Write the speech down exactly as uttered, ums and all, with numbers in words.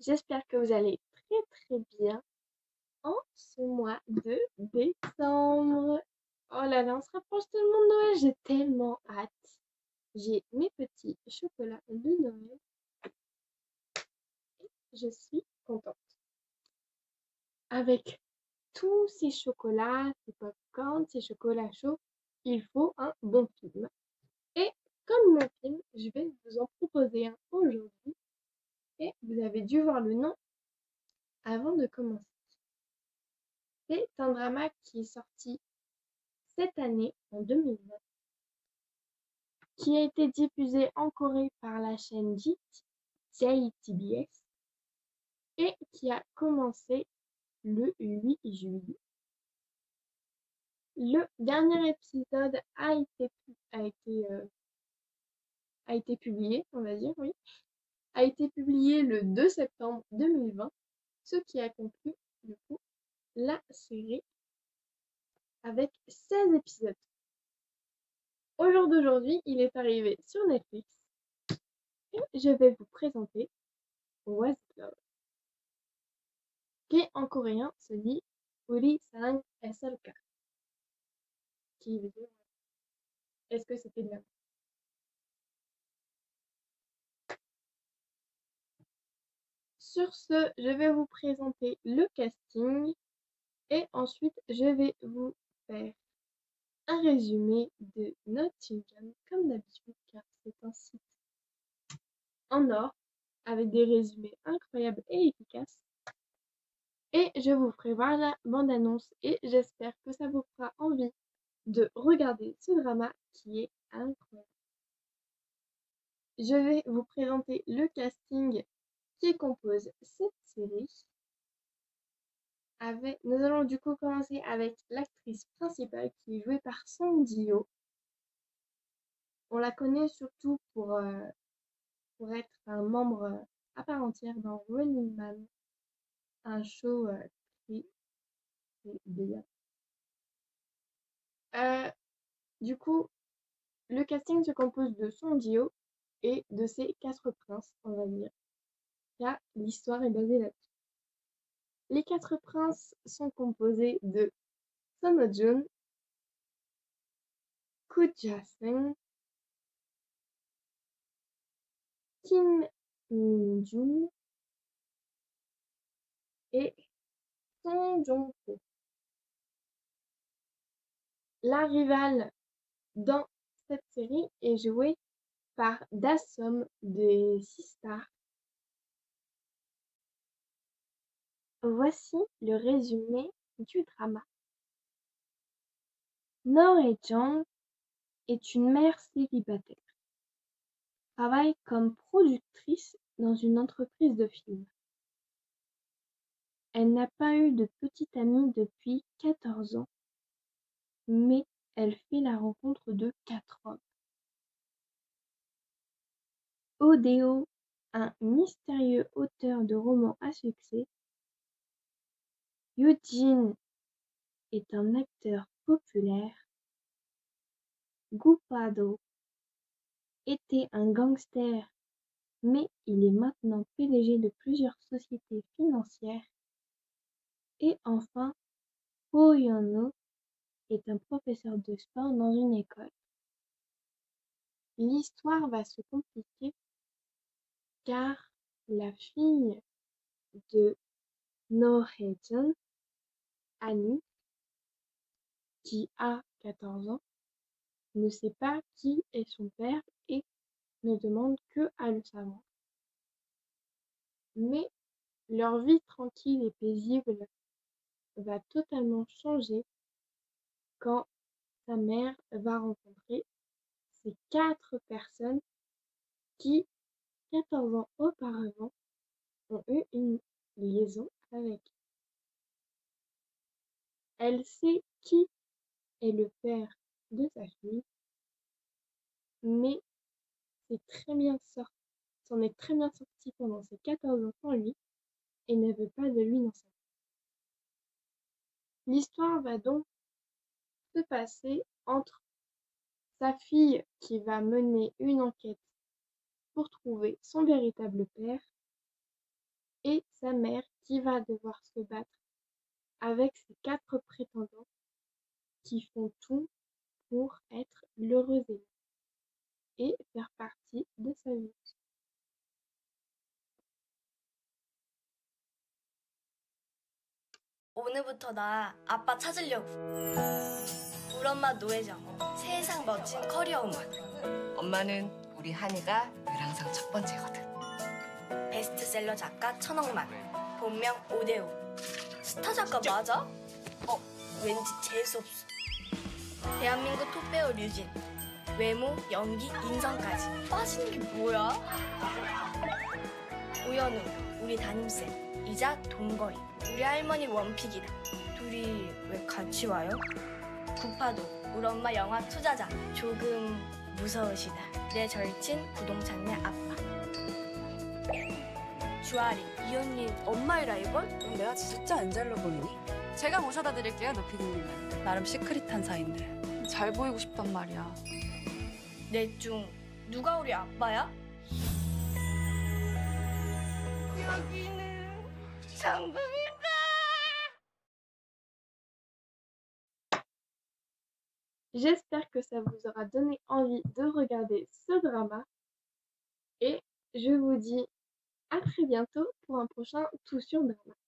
J'espère que vous allez très très bien en ce mois de décembre. Oh là là, on se rapproche tellement de Noël, j'ai tellement hâte. J'ai mes petits chocolats de Noël. Je suis contente. Avec tous ces chocolats, ces pop-corn, ces chocolats chauds, il faut un bon film. Et comme mon film, je vais vous en proposer un aujourd'hui. Et vous avez dû voir le nom avant de commencer. C'est un drama qui est sorti cette année, en deux mille vingt, qui a été diffusé en Corée par la chaîne J T B S et qui a commencé le huit juillet. Le dernier épisode a été, a été, euh, a été publié, on va dire, oui, a été publié le deux septembre deux mille vingt, ce qui a conclu, du coup, la série avec seize épisodes. Au jour d'aujourd'hui, il est arrivé sur Netflix et je vais vous présenter What's Love, qui en coréen se dit Uri Sang S L K, qui veut dire est-ce que c'était de l'amour. Sur ce, je vais vous présenter le casting et ensuite je vais vous faire un résumé de Nottingham, comme d'habitude, car c'est un site en or avec des résumés incroyables et efficaces. Et je vous ferai voir la bande-annonce et j'espère que ça vous fera envie de regarder ce drama qui est incroyable. Je vais vous présenter le casting qui compose cette série. Avec, nous allons du coup commencer avec l'actrice principale qui est jouée par Song Ji-hyo. On la connaît surtout pour, euh, pour être un membre euh, à part entière dans Running Man, un show euh, qui est bien. Euh, du coup, le casting se compose de Song Ji-hyo et de ses quatre princes, on va dire, car l'histoire est basée là-dessus. Les quatre princes sont composés de Son Ho-jun, Koo Ja-seung, Kim Min-jun et Song Joong-ho. La rivale dans cette série est jouée par Da-som des Six Stars. Voici le résumé du drama. No Hye-jung est une mère célibataire. Travaille comme productrice dans une entreprise de films. Elle n'a pas eu de petite amie depuis quatorze ans, mais elle fait la rencontre de quatre hommes. Oh Deo, un mystérieux auteur de romans à succès. Yoo-jin est un acteur populaire. Gu-pa-do était un gangster, mais il est maintenant P D G de plusieurs sociétés financières. Et enfin, Ho Yeon-ho est un professeur de sport dans une école. L'histoire va se compliquer car la fille de No Hye-jung, Annie, qui a quatorze ans, ne sait pas qui est son père et ne demande que à le savoir. Mais leur vie tranquille et paisible va totalement changer quand sa mère va rencontrer ces quatre personnes qui, quatorze ans auparavant, ont eu une liaison avec. Elle sait qui est le père de sa fille, mais c'est très bien sorti, s'en est très bien sorti pendant ses quatorze ans sans lui et ne veut pas de lui dans sa vie. L'histoire va donc se passer entre sa fille qui va mener une enquête pour trouver son véritable père et sa mère qui va devoir se battre avec ses quatre prétendants qui font tout pour être l'heureux aimé et faire partie de sa vie. 오늘부터 나 아빠 찾으려고. 우리 엄마 노예정. 세상 멋진 커리어 우먼. 엄마는 우리 한이가 늘 항상 첫 번째거든. 베스트셀러 작가 천억만. 본명 오대오. 스타 작가 맞아? 어, 왠지 재수없어. 대한민국 톱배우 류진. 외모, 연기, 인성까지. 빠지는 게 뭐야? 오연우, 우리 담임쌤. 이자 동거인. 우리 할머니 원픽이다. 둘이 왜 같이 와요? 구파도, 우리 엄마 영화 투자자. 조금 무서우시다. 내 절친 부동산의 아빠. 주아리, 이 언니 엄마의 라이벌? 내가 진짜 안 잘로 보이니? 제가 모셔다 드릴게요, 노피디님은. 나름 시크릿한 사이인데 잘 보이고 싶단 말이야. 넷 중 누가 우리 아빠야? 여기는 상금이다. J'espère que ça vous aura donné envie de regarder ce drama et je vous dis à très bientôt pour un prochain Tout sur Drama.